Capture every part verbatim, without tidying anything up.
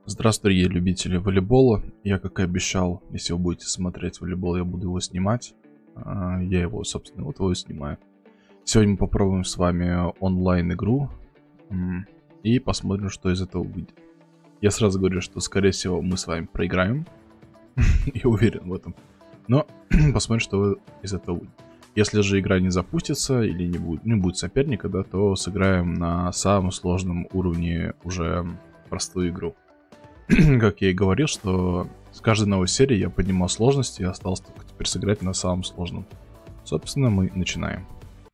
Здравствуйте, любители волейбола. Я, как и обещал, если вы будете смотреть волейбол, я буду его снимать. А, Я его, собственно, вот его и снимаю. Сегодня мы попробуем с вами онлайн-игру м, и посмотрим, что из этого выйдет. Я сразу говорю, что, скорее всего, мы с вами проиграем. Я уверен в этом. Но посмотрим, что из этого выйдет. Если же игра не запустится или не будет, не будет соперника, да, то сыграем на самом сложном уровне уже простую игру. Как я и говорил, что с каждой новой серии я поднимал сложности и осталось только теперь сыграть на самом сложном. Собственно, мы начинаем.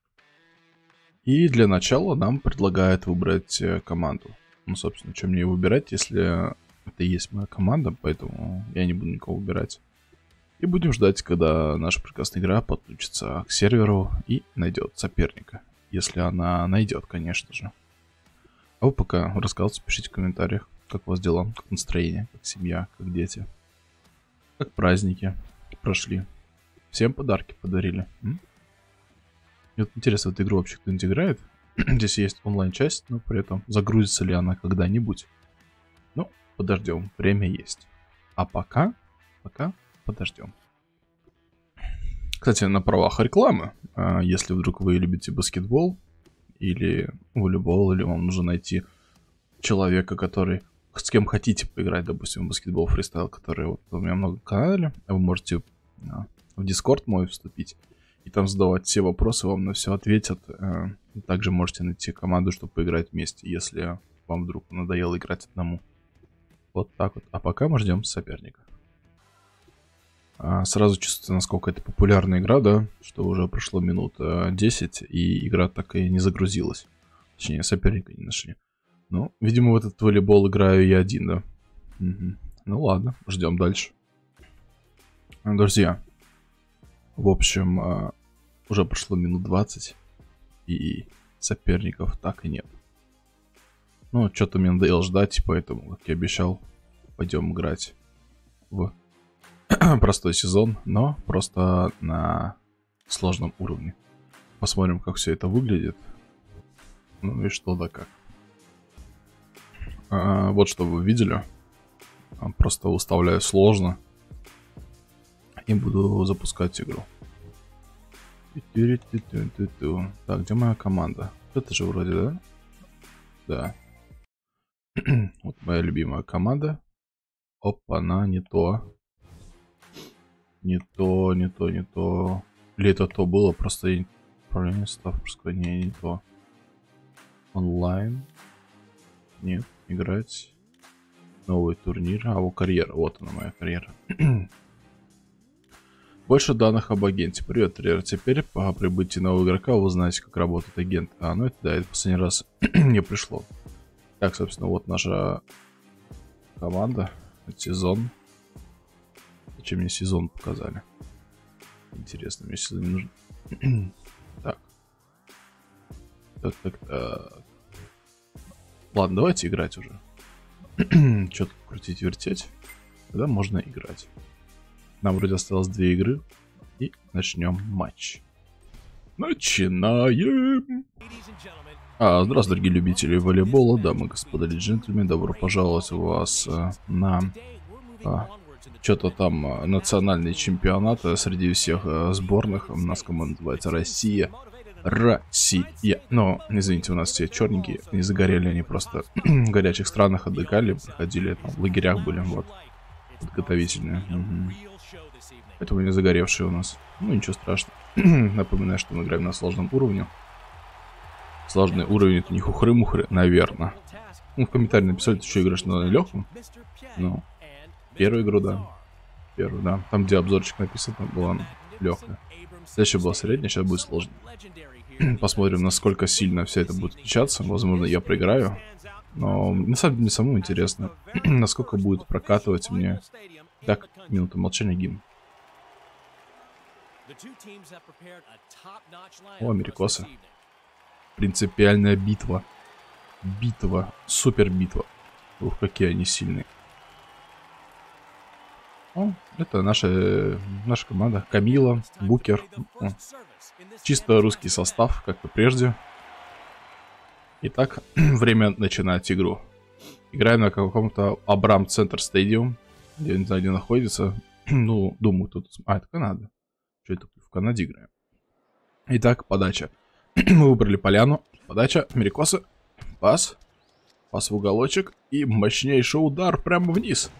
И для начала нам предлагают выбрать команду. Ну, собственно, что мне выбирать, если это и есть моя команда, поэтому я не буду никого выбирать. И будем ждать, когда наша прекрасная игра подключится к серверу и найдет соперника. Если она найдет, конечно же. А вы пока рассказывайте, пишите в комментариях. Как у вас дела? Как настроение? Как семья? Как дети? Как праздники прошли? Всем подарки подарили? М? Мне вот интересно, в эту игру вообще кто-нибудь играет? Здесь есть онлайн-часть, но при этом загрузится ли она когда-нибудь? Ну, подождем. Время есть. А пока, пока подождем. Кстати, на правах рекламы, если вдруг вы любите баскетбол или волейбол, или вам нужно найти человека, который... с кем хотите поиграть, допустим, в баскетбол фристайл, который вот у меня много в канале, вы можете а, в Discord мой вступить и там задавать все вопросы, вам на все ответят. А, также можете найти команду, чтобы поиграть вместе, если вам вдруг надоело играть одному. Вот так вот. А пока мы ждем соперника. А, сразу чувствуется, насколько это популярная игра, да, что уже прошло минут а, десять, и игра так и не загрузилась. Точнее, соперника не нашли. Ну, видимо, в этот волейбол играю я один, да? Угу. Ну ладно, ждем дальше. Друзья, в общем, уже прошло минут двадцать, и соперников так и нет. Ну, что-то мне надоело ждать, поэтому, как я обещал, пойдем играть в простой сезон, но просто на сложном уровне. Посмотрим, как все это выглядит. Ну и что да как. А, вот что вы видели. Просто выставляю сложно. И буду запускать игру. Так, где моя команда? Это же вроде, да? Да. Вот моя любимая команда. Опа, она не то. Не то, не то, не то. Или это то было, просто я правильно став не, не то. Онлайн. Нет. Играть. Новый турнир. А, у карьера. Вот она, моя карьера. Больше данных об агенте. Привет, тренер. Теперь по прибытии нового игрока вы узнаете, как работает агент. А, ну это да, это последний раз не пришло. Так, собственно, вот наша команда. Сезон. Зачем мне сезон показали? Интересно, мне сезон не нужен. Так. Так, так, так. Ладно, давайте играть уже. Что-то крутить, вертеть. Тогда можно играть. Нам вроде осталось две игры. И начнем матч. Начинаем! А, здравствуйте, дорогие любители волейбола, дамы, господа и джентльмены. Добро пожаловать у вас а, на... А, что-то там а, национальный чемпионат а, среди всех а, сборных. У нас команда называется Россия. Россия. Но, извините, у нас все черненькие, не загорели, они просто в горячих странах отдыхали, приходили, там, в лагерях были, вот, подготовительные. Угу. Поэтому не загоревшие у нас. Ну, ничего страшного. Напоминаю, что мы играем на сложном уровне. Сложный уровень — это не хухры-мухры, наверное. Ну, в комментарии написали, ты что играешь на легком. Ну, первую игру, да. Первую, да. Там, где обзорчик написан, там была легкая. Следующая была средняя, сейчас будет сложно. Посмотрим, насколько сильно все это будет отличаться. Возможно, я проиграю. Но на самом деле самому интересно, насколько будет прокатывать мне. Так, минута молчания, гимн. О, америкосы. Принципиальная битва. Битва. Супер битва. Ух, какие они сильные. О, это наша, наша команда. Камила, Букер. О. Чисто русский состав, как и прежде. Итак, время начинать игру. Играем на каком-то Абрам Центр Стадиум. Я не знаю, где находится. Ну, думаю, тут... А, это Канада. Что это? В Канаде играем. Итак, подача. Мы выбрали поляну. Подача. Америкосы. Пас. Пас в уголочек. И мощнейший удар прямо вниз.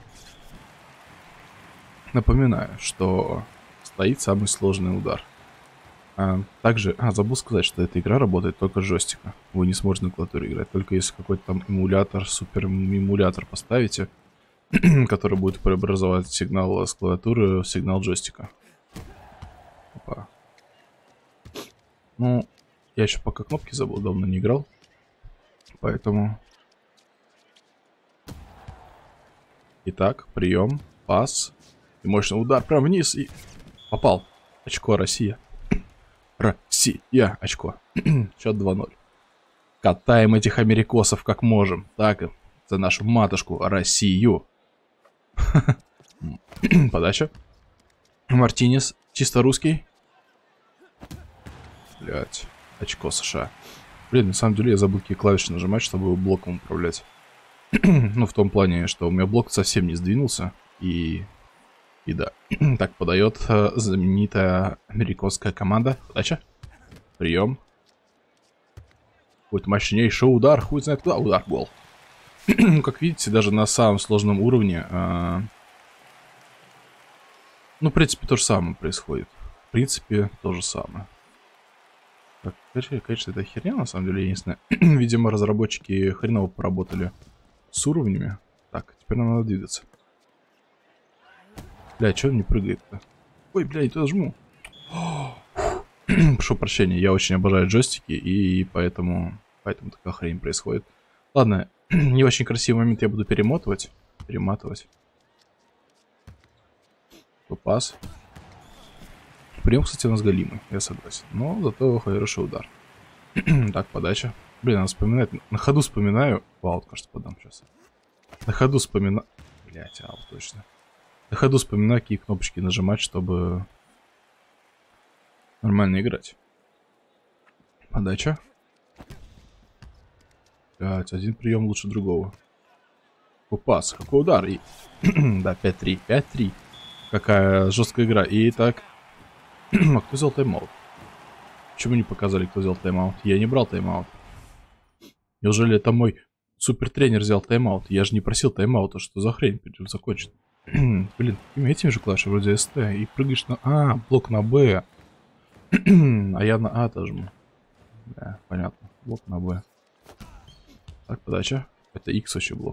Напоминаю, что стоит самый сложный удар. А, также, а, забыл сказать, что эта игра работает только с джойстика. Вы не сможете на клавиатуре играть. Только если какой-то там эмулятор, супер эмулятор поставите, который будет преобразовать сигнал с клавиатуры в сигнал джойстика. Опа. Ну, я еще пока кнопки забыл, давно не играл. Поэтому... Итак, прием, пас. И мощный удар прям вниз и... Попал. Очко, Россия. Россия, очко. Счет два ноль. Катаем этих америкосов как можем. Так, за нашу матушку Россию. Подача. Мартинес, чисто русский. Блять, очко США. Блин, на самом деле я забыл, какие клавиши нажимать, чтобы блоком управлять. Ну, в том плане, что у меня блок совсем не сдвинулся. И... И да. Так подает э, знаменитая американская команда. Подача. Прием. Будет мощнейший удар. Хуй знает куда. Удар, гол. Как видите, даже на самом сложном уровне... Э, ну, в принципе, то же самое происходит. В принципе, то же самое. Так, конечно, это херня, на самом деле, я не знаю. Видимо, разработчики хреново поработали с уровнями. Так, теперь нам надо двигаться. Бля, что он не прыгает-то? Ой, бля, я туда жму. Прошу прощения, я очень обожаю джойстики, и поэтому, поэтому такая хрень происходит. Ладно, не очень красивый момент я буду перемотывать. Перематывать. Пас. Прием, кстати, у нас галимый, я согласен. Но зато хороший удар. Так, подача. Блин, надо вспоминать. На ходу вспоминаю. Аут, кажется, подам сейчас. На ходу вспоминаю. Блять, аут, точно. На ходу вспоминаю, какие кнопочки нажимать, чтобы нормально играть. Подача. Блять, один прием лучше другого. Пас, какой удар. И... да, пять три. пять три. Какая жесткая игра. И так. А кто взял тайм-аут? Почему не показали, кто взял тайм-аут? Я не брал тайм-аут. Неужели это мой супер-тренер взял тайм-аут? Я же не просил тайм-аута. Что за хрень? Придем закончить. Блин, этими же клавишами вроде СТ. И прыгаешь на... А, блок на Б. А я на А тоже. Да, понятно. Блок на Б. Так, подача. Это X вообще блок.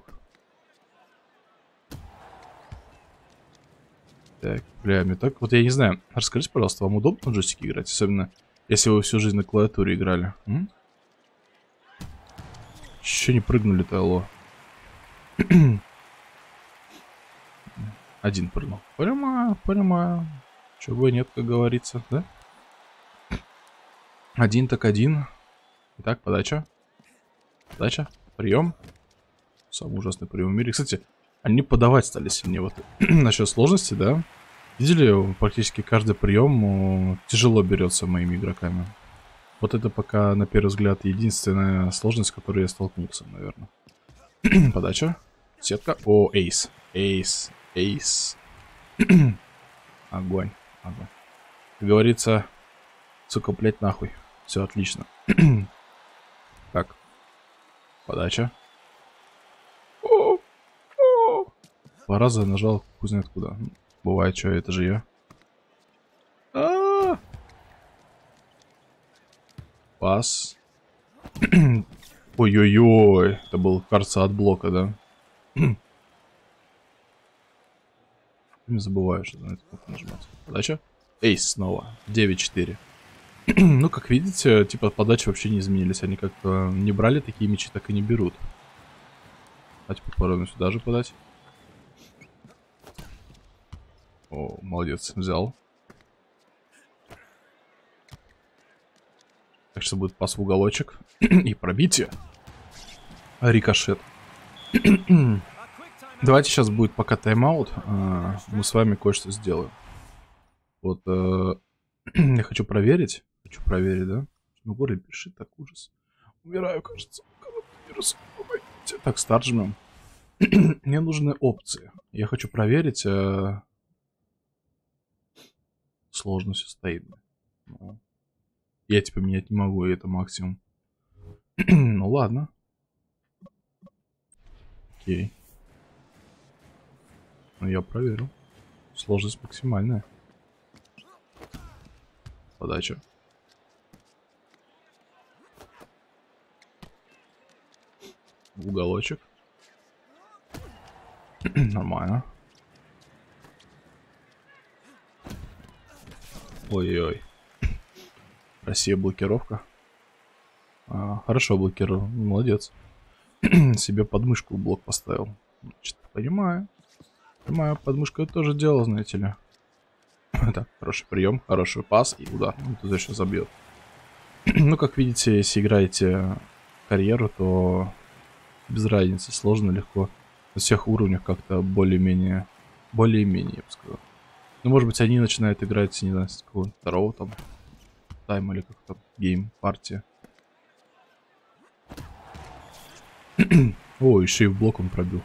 Так, бля, мне так... Вот я не знаю. Расскажите, пожалуйста, вам удобно на джойстике играть? Особенно, если вы всю жизнь на клавиатуре играли. М? Еще не прыгнули-то, алло. Один прыгнул. Понимаю, понимаю. Чего нет, как говорится, да? Один так один. Итак, подача. Подача. Прием. Самый ужасный прием в мире. Кстати, они подавать стали сильнее. Вот насчет сложности, да? Видели, практически каждый прием тяжело берется моими игроками. Вот это пока, на первый взгляд, единственная сложность, с которой я столкнулся, наверное. Подача. Сетка. О, эйс. Эйс. Эйс. Огонь. Огонь. Как говорится, сука, блять, нахуй. Все отлично. Так. Подача. О, о. Два раза нажал, хуй знает куда. Бывает, что это же я. А-а-а. Пас. Ой-ой-ой. Это был, кажется, от блока, да? Не забываю, что на эту кнопку нажимать. Подача. Эйс снова. девять четыре. Ну, как видите, типа подачи вообще не изменились. Они как-то не брали такие мячи, так и не берут. Давайте попробуем сюда же подать. О, молодец, взял. Так что будет пас в уголочек. И пробитие. Рикошет. Давайте сейчас будет пока тайм-аут. Мы с вами кое-что сделаем. Вот я хочу проверить. Хочу проверить, да? Ну, горле пишет, так ужас. Умираю, кажется. Коронавирус. Так, старт жмем. Мне нужны опции. Я хочу проверить э... сложность состоит. Ну, я типа менять не могу, и это максимум. Ну ладно. Окей. Ну я проверил. Сложность максимальная. Подача. Уголочек. Нормально. Ой-ой-ой. Красивая блокировка. А, хорошо блокировал. Молодец. Себе подмышку блок поставил. Значит, понимаю. Понимаю, подмышку это тоже дело, знаете ли. Так, хороший прием, хороший пас и удар. Он тут еще забьет. Ну, как видите, если играете карьеру, то без разницы, сложно, легко. На всех уровнях как-то более-менее, более-менее, я бы сказал. Ну, может быть, они начинают играть, не знаю, с какого-то второго там тайма или как-то гейм, партия. О, еще и в блок он пробил.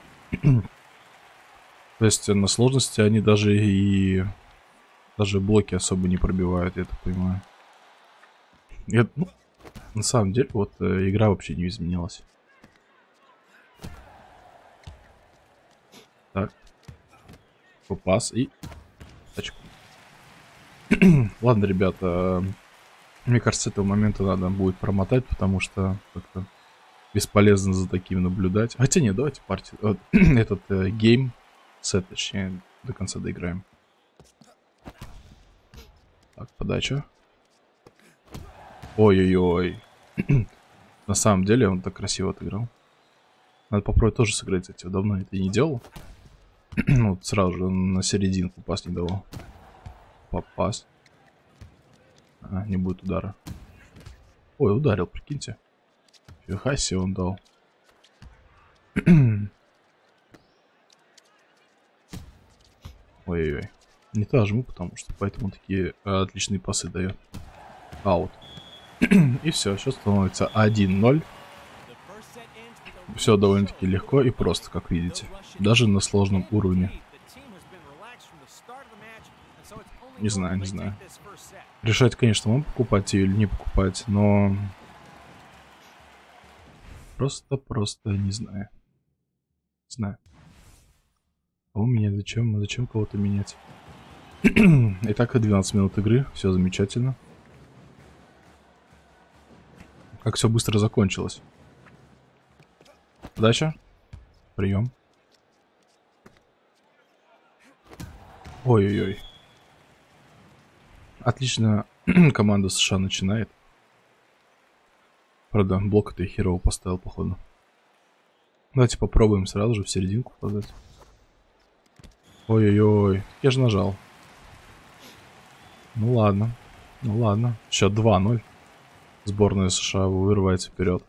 То есть на сложности они даже и даже блоки особо не пробивают, я так понимаю. Я, ну, на самом деле, вот э, игра вообще не изменилась. Так. Попас и... Тачку. Ладно, ребята. Мне кажется, с этого момента надо будет промотать, потому что как-то бесполезно за таким наблюдать. Хотя нет, давайте партию... Э, этот э, гейм, сет, точнее, до конца доиграем. Так, подача. Ой-ой-ой. На самом деле он так красиво отыграл. Надо попробовать тоже сыграть, кстати. Давно это и не делал. Ну, сразу же на серединку пас не давал. Попасть. А, не будет удара. Ой, ударил, прикиньте. Фига себе он дал. Ой-ой-ой. Не то жму, потому что поэтому такие а, отличные пасы дает. Аут. И все, сейчас становится один ноль. Все довольно-таки легко и просто, как видите. Даже на сложном уровне. Не знаю, не знаю. Решать, конечно, вам покупать ее или не покупать, но... Просто-просто не знаю. Не знаю. А у меня зачем? Зачем кого-то менять? Итак, двенадцать минут игры. Все замечательно. Как все быстро закончилось. Подача. Прием. Ой-ой-ой. Отлично команда США начинает. Правда, блок-то я херово поставил, походу. Давайте попробуем сразу же в серединку подать. Ой-ой-ой. Я же нажал. Ну ладно. Ну ладно. Счет два ноль. Сборная США вырывается вперед.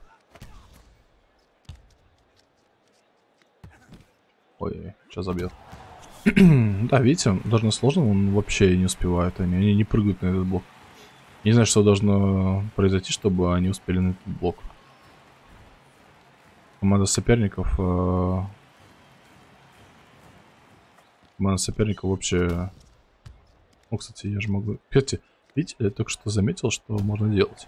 Ой-ой, сейчас забьет. Да, видите, даже на сложном он вообще не успевает. Они, они не прыгают на этот блок. Не знаю, что должно произойти, чтобы они успели на этот блок. Команда соперников... Э... Команда соперников вообще... Ну, кстати, я же могу... Кстати, видите, я только что заметил, что можно делать.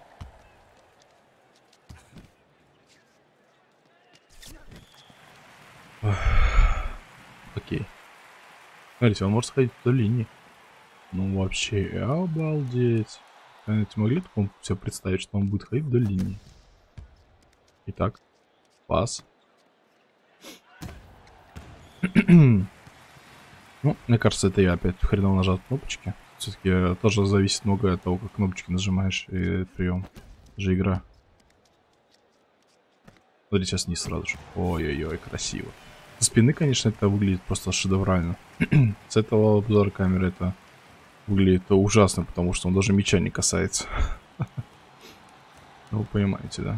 Окей. Смотрите, он может сходить до линии. Ну, вообще, обалдеть. Знаете, могли такому себе представить, что он будет ходить до линии. Итак, пас. Ну, мне кажется, это я опять хреново нажал кнопочки. Все-таки тоже зависит много от того, как кнопочки нажимаешь и прием. Это же игра. Смотри, сейчас не сразу же. Ой-ой-ой, красиво. Со спины, конечно, это выглядит просто шедеврально. С этого обзора камеры это выглядит ужасно, потому что он даже мяча не касается. Ну, вы понимаете, да?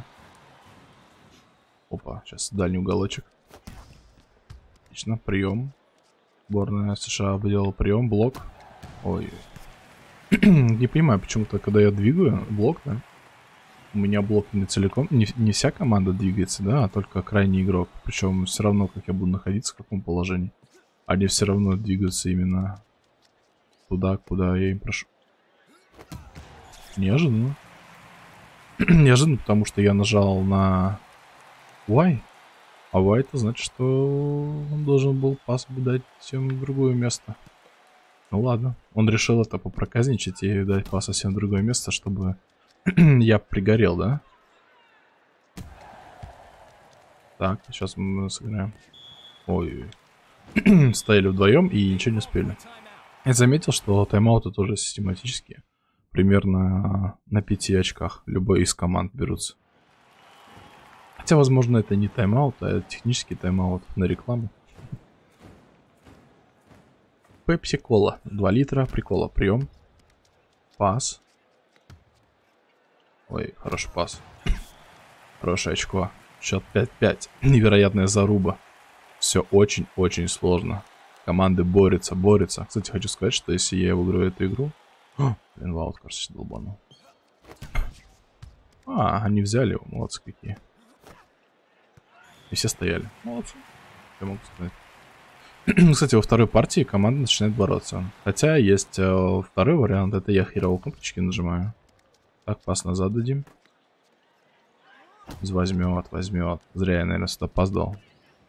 Опа, сейчас дальний уголочек. Отлично, прием. Сборная США выделала прием, блок. Ой. Не понимаю, почему-то, когда я двигаю блок, да, у меня блок не целиком, не, не вся команда двигается, да, а только крайний игрок. Причем все равно, как я буду находиться, в каком положении. Они все равно двигаются именно туда, куда я им прошу. Неожиданно. Неожиданно, потому что я нажал на Y. А Y это значит, что он должен был пас дать всем в другое место. Ну ладно. Он решил это попроказничать и дать пас совсем в другое место, чтобы я пригорел, да? Так, сейчас мы сыграем. Ой. Стояли вдвоем и ничего не успели. Я заметил, что тайм-ауты тоже систематические. Примерно на пяти очках любой из команд берутся. Хотя, возможно, это не тайм-аут, а технический тайм-аут на рекламу. Пепси-кола. два литра. Прикола. Прием. Пас. Ой, хороший пас. Хорошее очко. Счет пять пять. Невероятная заруба. Все очень-очень сложно. Команды борются, борются. Кстати, хочу сказать, что если я выиграю эту игру... О, блин, ваут, кажется, долбанул. А, они взяли его. Молодцы какие. И все стояли. Молодцы. Я могу сказать. Кстати, во второй партии команда начинает бороться. Хотя есть э, второй вариант. Это я херово кнопочки нажимаю. Так, пас назад дадим. Возьмет, возьмет. Зря я, наверное, сюда опоздал.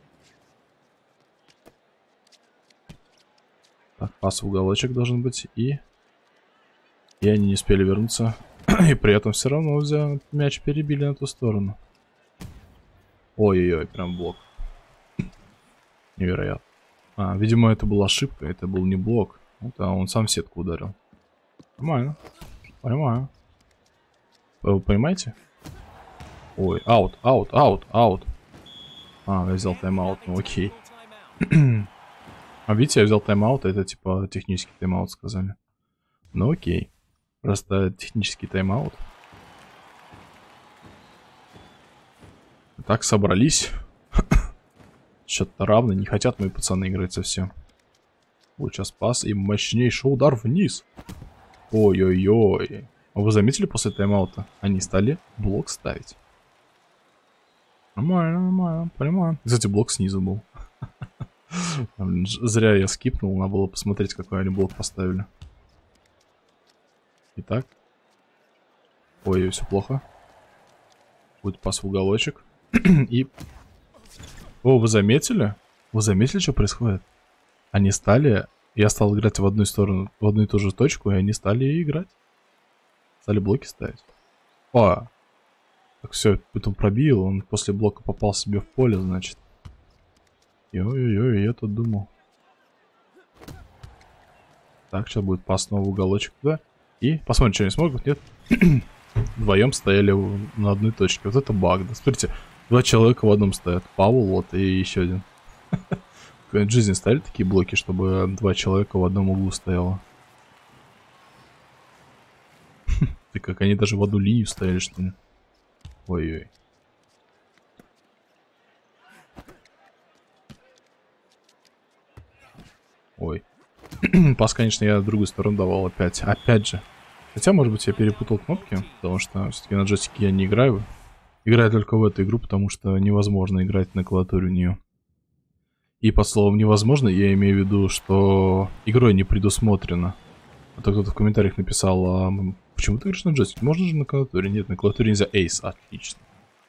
Так, пас в уголочек должен быть. И... И они не успели вернуться. И при этом все равно взял, мяч перебили на ту сторону. Ой-ой-ой, прям блок. Невероятно. А, видимо, это была ошибка. Это был не блок. Вот, а он сам в сетку ударил. Нормально. Понимаю. Вы понимаете? Ой, аут, аут, аут, аут. А, я взял тайм-аут, ну окей. А видите, я взял тайм-аут, это типа технический тайм-аут сказали. Ну окей. Просто технический тайм-аут. Так, собрались. Счет-то равный, не хотят мои пацаны играть совсем. Вот сейчас пас и мощнейший удар вниз. Ой-ой-ой. А вы заметили после тайм-аута? Они стали блок ставить. Нормально, нормально, понимаю. Кстати, блок снизу был. Зря я скипнул, надо было посмотреть, какой они блок поставили. Итак. Ой, все плохо. Будет пас в уголочек. И... О, вы заметили? Вы заметили, что происходит? Они стали... Я стал играть в одну сторону, в одну и ту же точку, и они стали играть. Стали блоки ставить. О! Так, все, потом пробил, он после блока попал себе в поле, значит. Ой-ой-ой, я тут думал. Так, сейчас будет пас снова в уголочек туда. И посмотрим, что они смогут, нет? Вдвоем стояли на одной точке. Вот это баг, да. Смотрите, два человека в одном стоят. Павел, вот, и еще один. В жизни ставили такие блоки, чтобы два человека в одном углу стояло. Ты как, они даже в одну линию стояли, что ли? Ой-ой. Ой. Пас, конечно, я в другую сторону давал опять. Опять же. Хотя, может быть, я перепутал кнопки, потому что все-таки на джойстике я не играю. Играю только в эту игру, потому что невозможно играть на клавиатуре в нее. И по словам невозможно, я имею в виду, что игрой не предусмотрено. А то кто-то в комментариях написал, а почему ты играешь на джойстике? Можно же на клавиатуре? Нет, на клавиатуре нельзя. Эйс, отлично.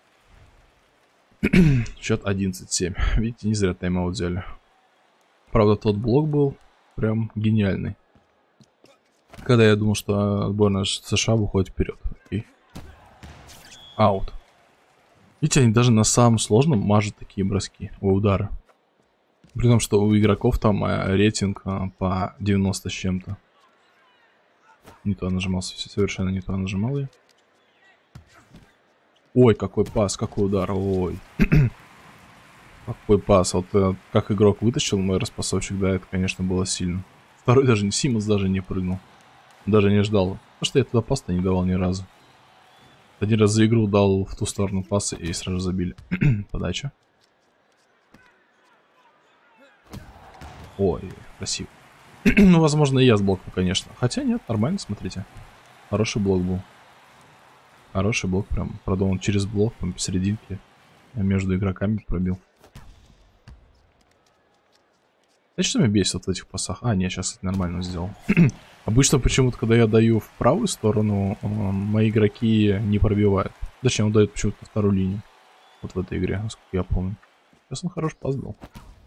Счет одиннадцать семь. Видите, не зря тайм-аут взяли. Правда, тот блок был прям гениальный. Когда я думал, что сборная США выходит вперед. Окей. Аут. Видите, они даже на самом сложном мажут такие броски, о, удары. При том, что у игроков там рейтинг по девяносто с чем-то. Не то нажимался, совершенно не то нажимал я. Ой, какой пас, какой удар, ой. Какой пас, вот как игрок вытащил мой распасовщик, да, это, конечно, было сильно. Второй даже не Симмонс даже не прыгнул. Даже не ждал. Потому что я туда пас-то не давал ни разу. Один раз за игру дал в ту сторону пасы и сразу забили. Подача. Ой, красиво. Ну, возможно, и я с блоком, конечно. Хотя нет, нормально, смотрите. Хороший блок был. Хороший блок прям. Правда, он через блок, там, посерединке, между игроками пробил. Знаете, что меня бесит вот в этих пасах? А, нет, сейчас это нормально сделал. Обычно почему-то, когда я даю в правую сторону, мои игроки не пробивают. Точнее, он дает почему-то на вторую линию. Вот в этой игре, насколько я помню. Сейчас он хороший пас дал.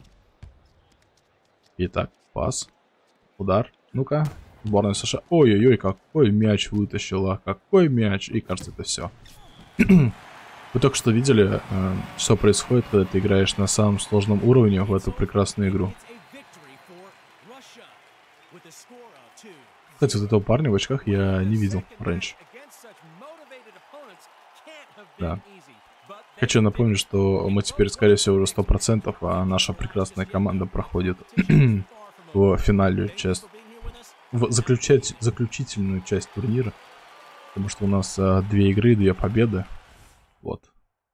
Итак, пас. Удар. Ну-ка. Сборная США. Ой-ой-ой, какой мяч вытащила. Какой мяч. И кажется, это все. Вы только что видели, что происходит, когда ты играешь на самом сложном уровне в эту прекрасную игру. Кстати, вот этого парня в очках я не видел раньше. Да. Хочу напомнить, что мы теперь, скорее всего, уже сто процентов, а наша прекрасная команда проходит в финальную часть, в заключать, заключительную часть турнира. Потому что у нас а, две игры, две победы. Вот.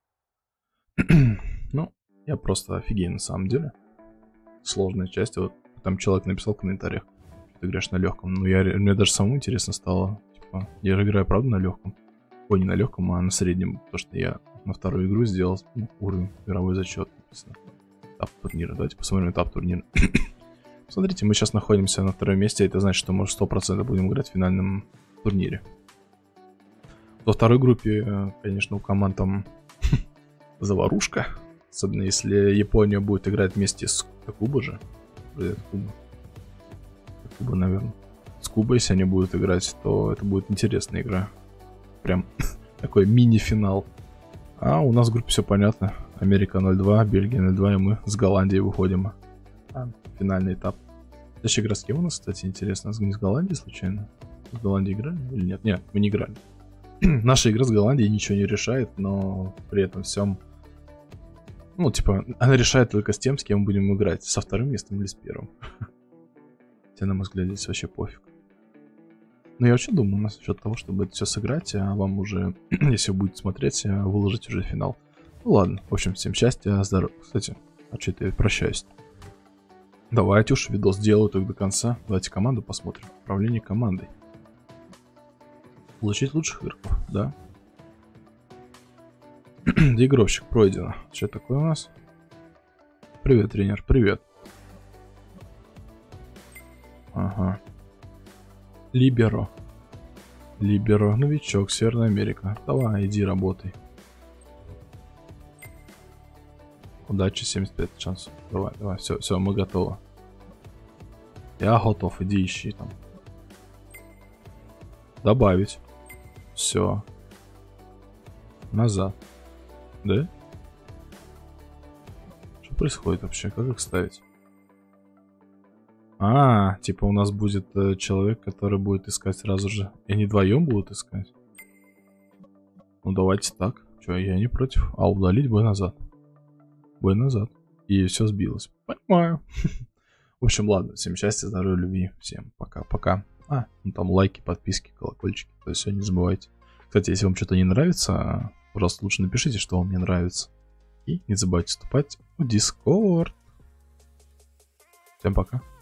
Ну, я просто офигею на самом деле. Сложная часть. Вот там человек написал в комментариях, что ты играешь на легком. Ну, я, мне даже самому интересно стало. Типа, я же играю, правда, на легком. Ой, не на легком, а на среднем. Потому что я на вторую игру сделал, ну, уровень, мировой зачет. Этап турнира. Давайте посмотрим этап турнира. Смотрите, мы сейчас находимся на втором месте. Это значит, что мы сто процентов будем играть в финальном турнире. Во второй группе, конечно, у команд там заварушка. Особенно если Япония будет играть вместе с Кубой же. Куба. Куба, наверное. С Кубой, если они будут играть, то это будет интересная игра. Прям такой мини-финал. А у нас в группе все понятно. Америка ноль два, Бельгия ноль два, и мы с Голландией выходим. А, финальный этап. Следующая игра с кем у нас, кстати, интересно? С Голландией случайно? С Голландией играли или нет? Нет, мы не играли. Наша игра с Голландией ничего не решает, но при этом всем... Ну, типа, она решает только с тем, с кем мы будем играть. Со вторым местом или с первым. Хотя, на мой взгляд, здесь вообще пофиг. Но я вообще думаю, насчет того, чтобы это все сыграть, а вам уже, если вы будете смотреть, выложить уже финал. Ну ладно, в общем, всем счастья, здоровья. Кстати, а что это я прощаюсь? Давайте уж видос сделаю только до конца. Давайте команду посмотрим. Управление командой. Получить лучших игроков, да. Доигровщик пройдено. Что такое у нас? Привет, тренер, привет. Ага. Либеро. Либеро, новичок, Северная Америка. Давай, иди работай. Удачи, семьдесят пять шансов. Давай, давай, все, все, мы готовы. Я готов, иди ищи там. Добавить. Все. Назад. Да? Что происходит вообще? Как их ставить? А, типа у нас будет э, человек, который будет искать сразу же. И они вдвоем будут искать? Ну давайте так. Че, я не против. А удалить бой назад. Бой назад. И все сбилось. Понимаю. В общем, ладно. Всем счастья, здоровья, любви. Всем пока-пока. А, ну там лайки, подписки, колокольчики. То есть все не забывайте. Кстати, если вам что-то не нравится, пожалуйста, лучше напишите, что вам не нравится. И не забывайте вступать в Discord. Всем пока.